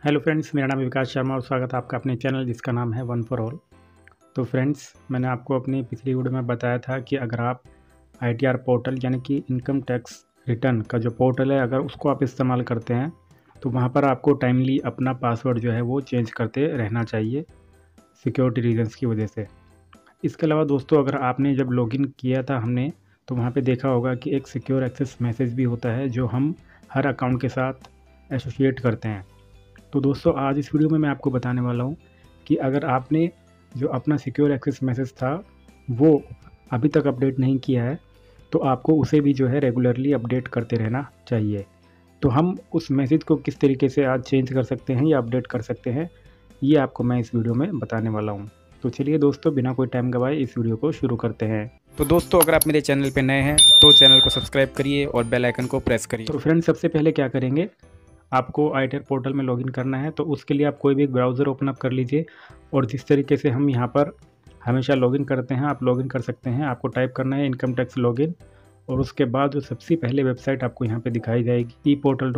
Hello friends, मेरा नाम है विकास शर्मा और स्वागत है आपका अपने चैनल जिसका नाम है वन फॉर ऑल। तो फ्रेंड्स, मैंने आपको अपनी पिछली वीडियो में बताया था कि अगर आप आईटीआर पोर्टल यानी कि इनकम टैक्स रिटर्न का जो पोर्टल है, अगर उसको आप इस्तेमाल करते हैं तो वहाँ पर आपको टाइमली अपना पासवर्ड जो है वो चेंज करते रहना चाहिए सिक्योरिटी रीजंस की वजह से। इसके अलावा दोस्तों, अगर आपने जब लॉगिन किया था हमने, तो वहाँ पे देखा होगा कि एक सिक्योर एक्सेस मैसेज भी होता है जो हम हर अकाउंट के साथ एसोसिएट करते हैं। तो दोस्तों, आज इस वीडियो में मैं आपको बताने वाला हूँ कि अगर आपने जो अपना सिक्योर एक्सेस मैसेज था वो अभी तक अपडेट नहीं किया है तो आपको उसे भी जो है रेगुलरली अपडेट करते रहना चाहिए। तो हम उस मैसेज को किस तरीके से आज चेंज कर सकते हैं या अपडेट कर सकते हैं, ये आपको मैं इस वीडियो में बताने वाला हूँ। तो चलिए दोस्तों, बिना कोई टाइम गवाए इस वीडियो को शुरू करते हैं। तो दोस्तों, अगर आप मेरे चैनल पे नए हैं तो चैनल को सब्सक्राइब करिए और बेल आइकन को प्रेस करिए। तो फ्रेंड्स, सबसे पहले क्या करेंगे, आपको आईटीआर पोर्टल में लॉगिन करना है। तो उसके लिए आप कोई भी एक ब्राउज़र ओपन अप कर लीजिए और जिस तरीके से हम यहाँ पर हमेशा लॉगिन करते हैं आप लॉगिन कर सकते हैं। आपको टाइप करना है इनकम टैक्स लॉगिन और उसके बाद जो सबसे पहले वेबसाइट आपको यहाँ पे दिखाई जाएगी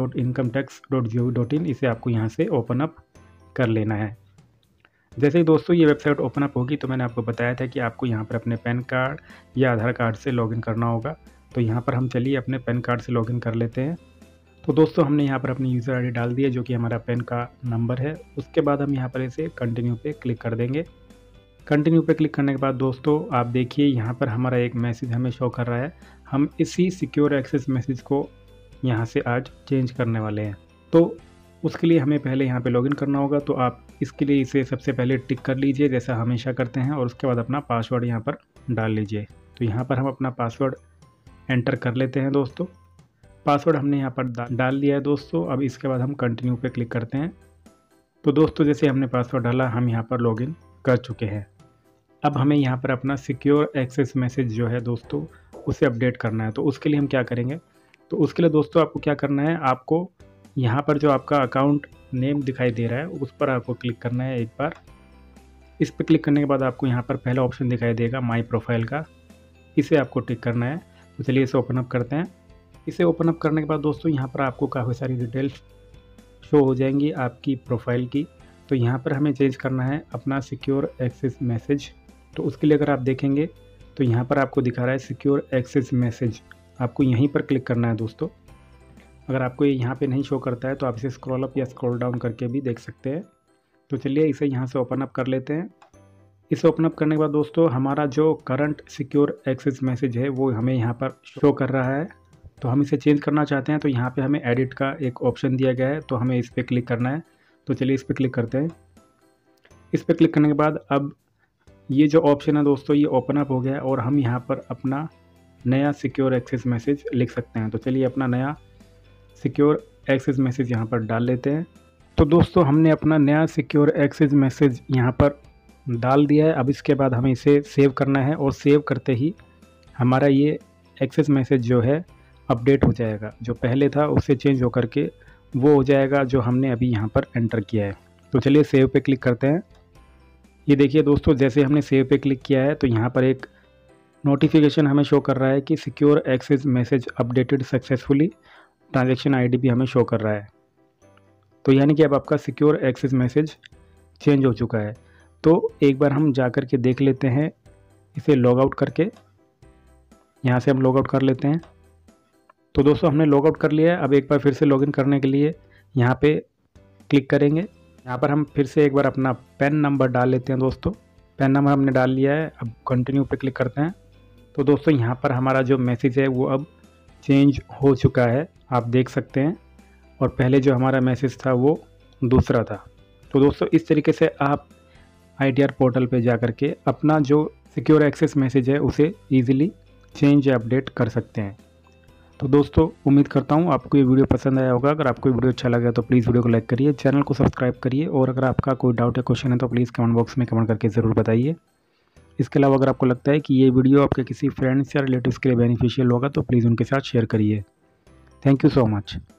eportal.incometax.gov.in, इसे आपको यहाँ से ओपन अप कर लेना है। जैसे ही दोस्तों ये वेबसाइट ओपन अप होगी तो मैंने आपको बताया था कि आपको यहाँ पर अपने पैन कार्ड या आधार कार्ड से लॉगिन करना होगा। तो यहाँ पर हम चलिए अपने पैन कार्ड से लॉगिन कर लेते हैं। तो दोस्तों, हमने यहाँ पर अपनी यूज़र आईडी डाल दी है जो कि हमारा पैन का नंबर है। उसके बाद हम यहाँ पर इसे कंटिन्यू पे क्लिक कर देंगे। कंटिन्यू पे क्लिक करने के बाद दोस्तों आप देखिए यहाँ पर हमारा एक मैसेज हमें शो कर रहा है। हम इसी सिक्योर एक्सेस मैसेज को यहाँ से आज चेंज करने वाले हैं। तो उसके लिए हमें पहले यहाँ पे लॉगिन करना होगा। तो आप इसके लिए इसे सबसे पहले टिक कर लीजिए जैसा हमेशा करते हैं और उसके बाद अपना पासवर्ड यहाँ पर डाल लीजिए। तो यहाँ पर हम अपना पासवर्ड एंटर कर लेते हैं दोस्तों। पासवर्ड हमने यहाँ पर डाल लिया है दोस्तों। अब इसके बाद हम कंटिन्यू पे क्लिक करते हैं। तो दोस्तों, जैसे हमने पासवर्ड डाला हम यहाँ पर लॉगिन कर चुके हैं। अब हमें यहाँ पर अपना सिक्योर एक्सेस मैसेज जो है दोस्तों उसे अपडेट करना है। तो उसके लिए हम क्या करेंगे, तो उसके लिए दोस्तों आपको क्या करना है, आपको यहाँ पर जो आपका अकाउंट नेम दिखाई दे रहा है उस पर आपको क्लिक करना है एक बार। इस पर क्लिक करने के बाद आपको यहाँ पर पहला ऑप्शन दिखाई देगा माई प्रोफाइल का, इसे आपको टिक करना है। तो चलिए इसे ओपन अप करते हैं। इसे ओपन अप करने के बाद दोस्तों यहाँ पर आपको काफ़ी सारी डिटेल्स शो हो जाएंगी आपकी प्रोफाइल की। तो यहाँ पर हमें चेंज करना है अपना सिक्योर एक्सेस मैसेज। तो उसके लिए अगर आप देखेंगे तो यहाँ पर आपको दिखा रहा है सिक्योर एक्सेस मैसेज, आपको यहीं पर क्लिक करना है दोस्तों। अगर आपको ये यहाँ पे नहीं शो करता है तो आप इसे स्क्रॉल अप या स्क्रॉल डाउन करके भी देख सकते हैं। तो चलिए इसे यहाँ से ओपन अप कर लेते हैं। इसे ओपन अप करने के बाद दोस्तों हमारा जो करंट सिक्योर एक्सेस मैसेज है वो हमें यहाँ पर शो कर रहा है। तो हम इसे चेंज करना चाहते हैं तो यहाँ पे हमें एडिट का एक ऑप्शन दिया गया है, तो हमें इस पर क्लिक करना है। तो चलिए इस पर क्लिक करते हैं। इस पर क्लिक करने के बाद अब ये जो ऑप्शन है दोस्तों ये ओपन अप हो गया है और हम यहाँ पर अपना नया सिक्योर एक्सेस मैसेज लिख सकते हैं। तो चलिए अपना नया सिक्योर एक्सेस मैसेज यहाँ पर डाल लेते हैं। तो दोस्तों हमने अपना नया सिक्योर एक्सेस मैसेज यहाँ पर डाल दिया है। अब इसके बाद हमें इसे सेव करना है और सेव करते ही हमारा ये एक्सेस मैसेज जो है अपडेट हो जाएगा। जो पहले था उससे चेंज होकर के वो हो जाएगा जो हमने अभी यहाँ पर एंटर किया है। तो चलिए सेव पे क्लिक करते हैं। ये देखिए दोस्तों, जैसे हमने सेव पे क्लिक किया है तो यहाँ पर एक नोटिफिकेशन हमें शो कर रहा है कि secure access message updated successfully, transaction ID भी हमें शो कर रहा है। तो यानी कि अब आपका सिक्योर एक्सेस मैसेज चेंज हो चुका है। तो एक बार हम जा कर के देख लेते हैं इसे लॉग आउट करके। यहाँ से हम लॉग आउट कर लेते हैं। तो दोस्तों हमने लॉग आउट कर लिया है। अब एक बार फिर से लॉगिन करने के लिए यहाँ पे क्लिक करेंगे। यहाँ पर हम फिर से एक बार अपना पैन नंबर डाल लेते हैं दोस्तों। पैन नंबर हमने डाल लिया है। अब कंटिन्यू पे क्लिक करते हैं। तो दोस्तों यहाँ पर हमारा जो मैसेज है वो अब चेंज हो चुका है, आप देख सकते हैं। और पहले जो हमारा मैसेज था वो दूसरा था। तो दोस्तों इस तरीके से आप आईटीआर पोर्टल पे जा कर के अपना जो सिक्योर एक्सेस मैसेज है उसे ईजिली चेंज या अपडेट कर सकते हैं। तो दोस्तों उम्मीद करता हूँ आपको ये वीडियो पसंद आया होगा। अगर आपको ये वीडियो अच्छा लगा तो प्लीज़ वीडियो को लाइक करिए, चैनल को सब्सक्राइब करिए और अगर आपका कोई डाउट या क्वेश्चन है तो प्लीज़ कमेंट बॉक्स में कमेंट करके ज़रूर बताइए। इसके अलावा अगर आपको लगता है कि ये वीडियो आपके किसी फ्रेंड्स या रिलेटिव्स के लिए बेनिफिशियल होगा तो प्लीज़ उनके साथ शेयर करिए। Thank you so much.